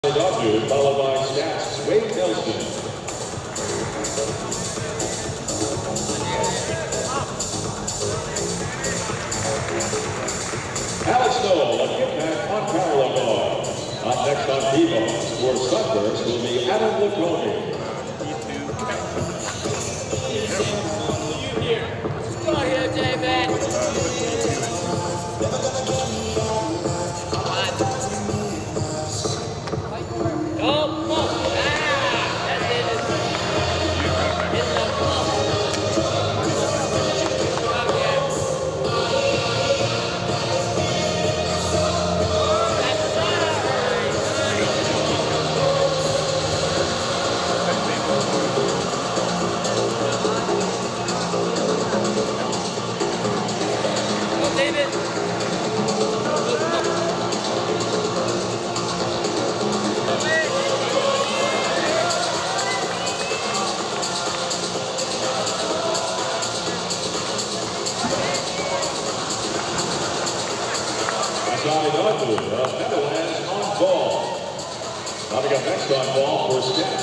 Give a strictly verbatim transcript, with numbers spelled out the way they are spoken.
Followed by Stats, Wade Nelson. Alex Knoll, a kickback on parallel guard. Up next on P-Bones for Sunburst will be Adam Laconi. Come on here, David. Johnny Dudley of Meadowlands on ball. Coming up next on ball for Stats.